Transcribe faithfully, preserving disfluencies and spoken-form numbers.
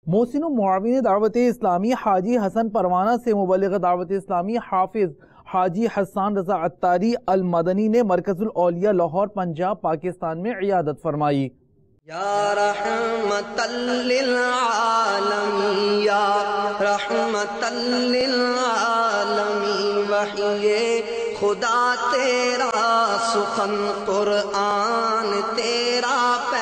मोहसिन मुआविन दावत इस्लामी हाजी हसन परवाना से मुबल्लिग दावत इस्लामी हाफिज हाजी हसन रजा अत्तारी अल मदनी ने मरकजुल औलिया लाहौर पंजाब पाकिस्तान में इयादत फरमाई। या रहमतल लिल आलमीन या रहमतल लिल आलमीन वहिये खुदा तेरा सुखन कुरआन तेरा